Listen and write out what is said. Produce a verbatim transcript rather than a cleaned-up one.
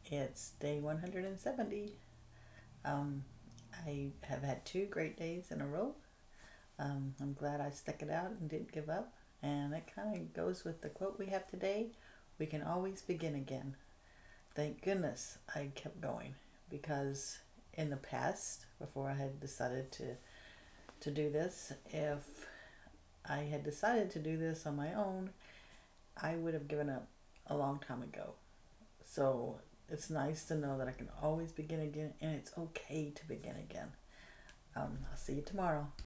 It's day one hundred seventy. Um, I have had two great days in a row. Um, I'm glad I stuck it out and didn't give up. And it kind of goes with the quote we have today: we can always begin again. Thank goodness I kept going, because in the past, before I had decided to, to do this, if I had decided to do this on my own, I would have given up a long time ago. So it's nice to know that I can always begin again, and it's okay to begin again. Um, I'll see you tomorrow.